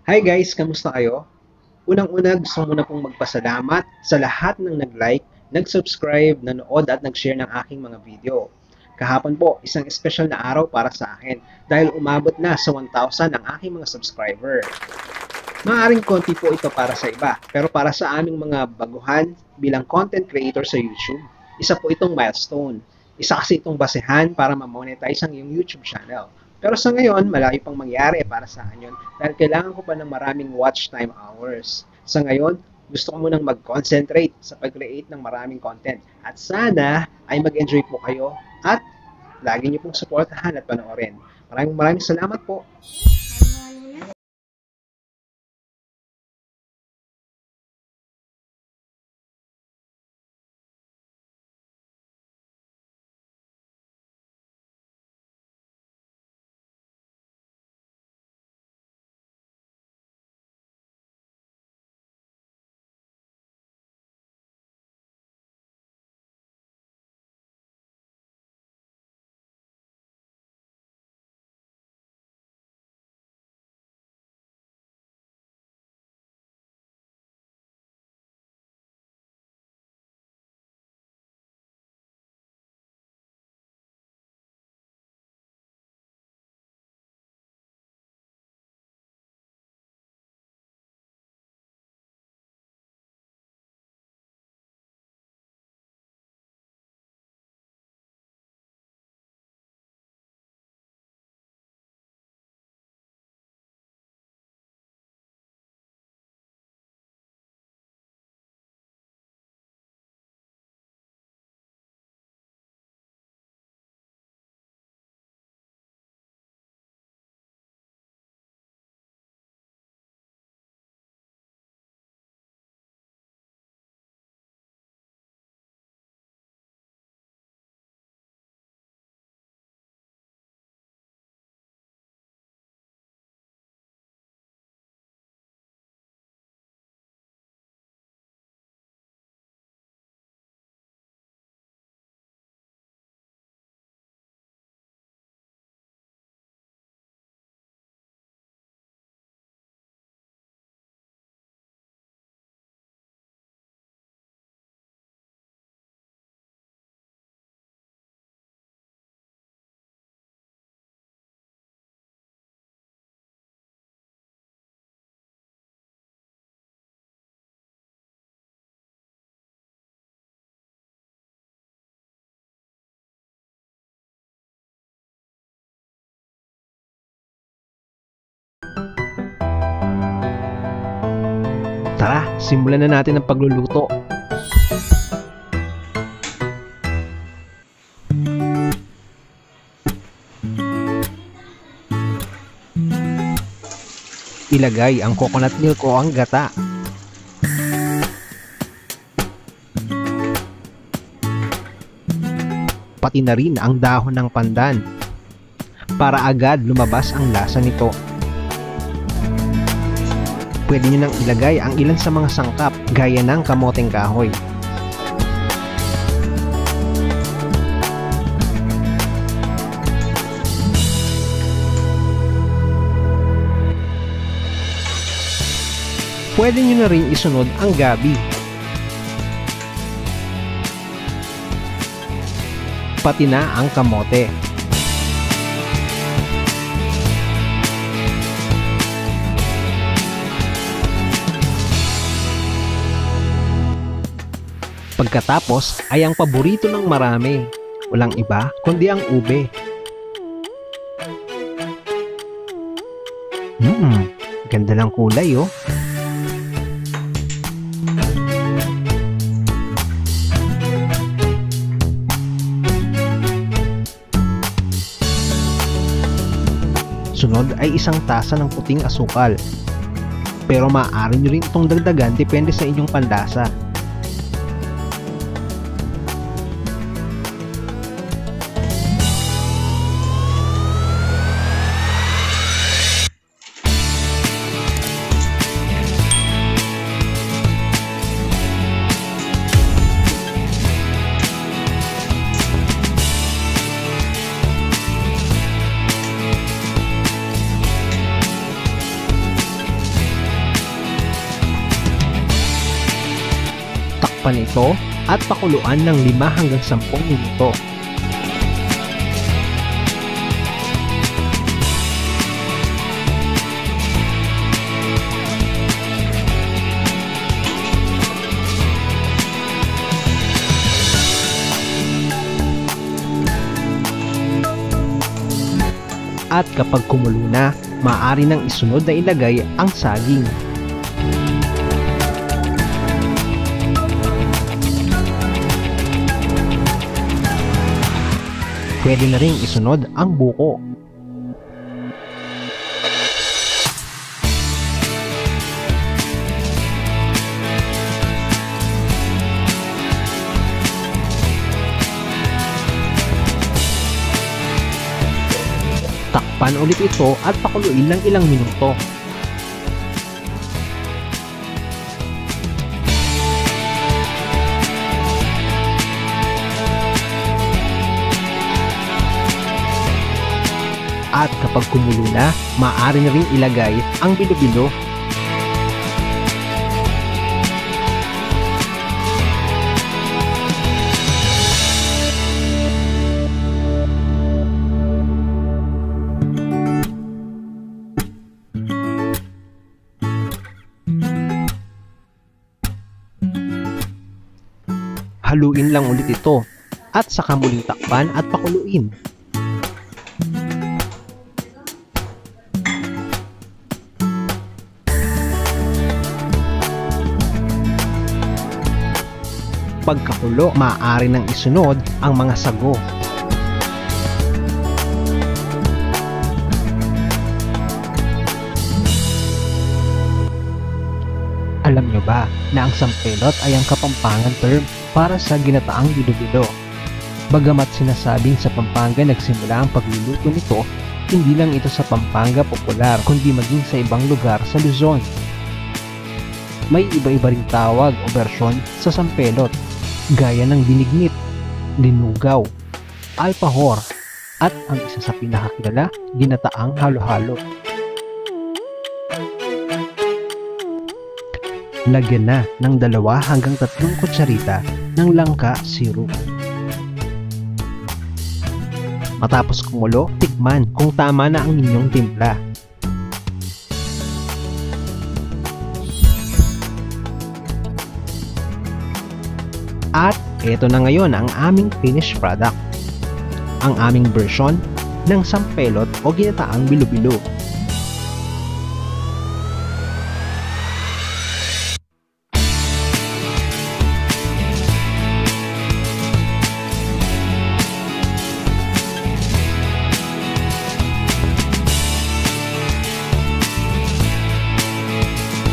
Hi guys, kamusta kayo? Unang-una gusto ko muna pong magpasalamat sa lahat ng nag-like, nag-subscribe, nanood at nag-share ng aking mga video. Kahapon po, isang espesyal na araw para sa akin dahil umabot na sa 1,000 ang aking mga subscriber. Maaring konti po ito para sa iba, pero para sa aming mga baguhan bilang content creator sa YouTube, isa po itong milestone. Isa kasi itong basehan para ma-monetize ang iyong YouTube channel. Pero sa ngayon, malayo pang mangyari para sa akin yun dahil kailangan ko pa ng maraming watch time hours. Sa ngayon, gusto ko munang mag-concentrate sa pag-create ng maraming content. At sana ay mag-enjoy po kayo at lagi niyo pong supportahan at panoorin. Maraming salamat po. Tara, simulan na natin ang pagluluto. Ilagay ang coconut milk o ang gata. Pati na rin ang dahon ng pandan para agad lumabas ang lasa nito. Pwede nyo nang ilagay ang ilan sa mga sangkap gaya ng kamoteng kahoy. Pwede nyo na rin isunod ang gabi. Pati na ang kamote. Pagkatapos ay ang paborito ng marami, walang iba kundi ang ube. Ganda ng kulay oh. Sunod ay isang tasa ng puting asukal. Pero maaari nyo rin itong dagdagan depende sa inyong panlasa. Takpan ito at pakuluan ng 5 hanggang 10 minuto. At kapag kumulo na, maaari nang isunod na ilagay ang saging. Pwede na ring isunod ang buko. Takpan ulit ito at pakuluin ng ilang minuto. At kapag kumulo na, maaari na rin ilagay ang bilo-bilo. Haluin lang ulit ito at saka muling takpan at pakuluin. Pagkakulo, maaari nang isunod ang mga sago. Alam nyo ba na ang sampelot ay ang Kapampangan term para sa ginataang bilo-bilo? Bagamat sinasabing sa Pampanga nagsimula ang pagluluto nito, hindi lang ito sa Pampanga popular kundi maging sa ibang lugar sa Luzon. May iba-iba ring tawag o bersyon sa sampelot, gaya ng binignit, linugaw, alpahor, at ang isa sa pinakakilala, ginataang halo-halo. Lagyan na ng 2 hanggang 3 kutsarita ng langka syrup. Matapos kumulo, tikman kung tama na ang inyong timpla. At ito na ngayon ang aming finished product. Ang aming version ng sampelot o ginataang bilo-bilo.